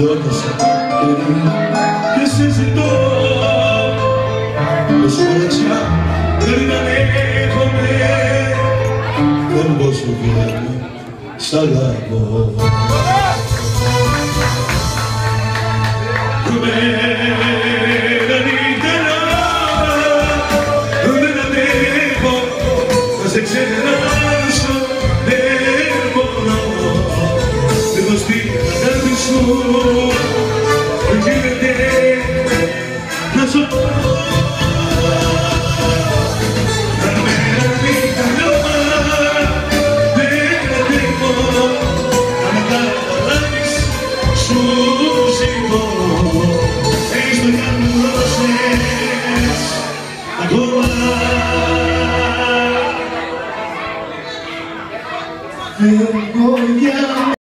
Λιώνεσαι και σε ζητώ με σκορτσιά δεν ανέχομαι δεν μπορώ σου βγαίνει σ' αγαπώ Μένα νύχτα δεν ανέχω να σε ξεχάσω δεν μπορώ εδώ στην αγάπη σου δεν γίνεται να σου πω Μένα νύχτα δεν ανέχω να με καταλάβεις σου ζητώ έστω κι αν μου δώσες ακόμα εγώ για